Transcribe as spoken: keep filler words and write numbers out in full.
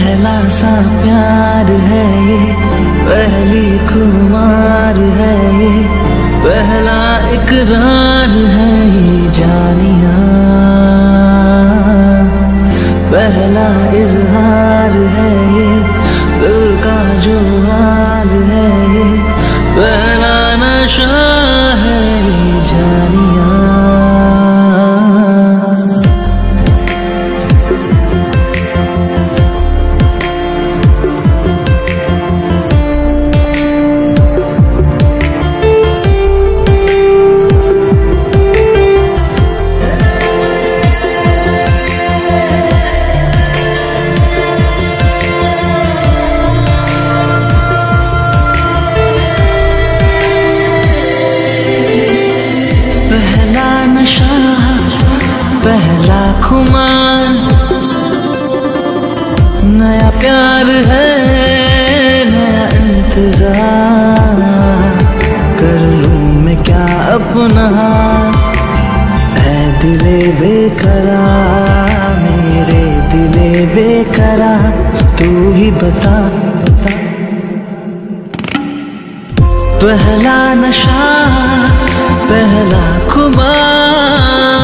पहला सा प्यार है ये, पहली खुमार है ये, पहला इकरार है ये जानिया, पहला इजहार है ये, दिल का जो हाल है ये, पहला नशा है ये जानिया। पहला खुमार, नया प्यार है, नया इंतजार, कर लूं मैं क्या अपना ऐ दिले बेकरार, मेरे दिले बेकरार, तू ही बता बता। पहला नशा, पहला खुमार,